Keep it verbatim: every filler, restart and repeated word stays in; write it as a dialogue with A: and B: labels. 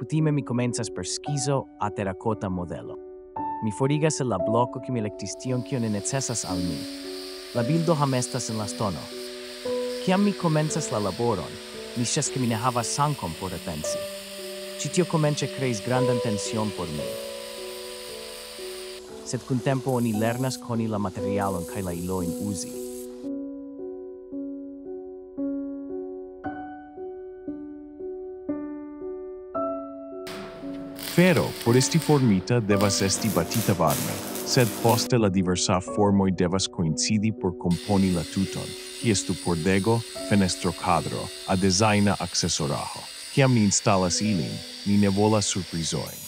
A: Kutime mi komencas per skizo a terrakota modelo. Mi forigas el la bloko kiu mi elektis tion kion ne necesas al mi. La bildo hamestas en la stono. Kiam mi komencas la laboron, mi ŝas ke mi ne havas sankon por repensi. Ĉi tio komence kreis grandan tension por mi. Sed kun tempo oni lernas koni la materialon kaj la ilojn uzi.
B: Fero, por esti formita, devas esti batita varme, sed poste la diversa formoj devas koincidi por komponi la tuton, kiestu pordego, fenestro kadro, a dezajna aksesoraĵo. Kiam ni instalas ilin, ni ne volas surprizojn.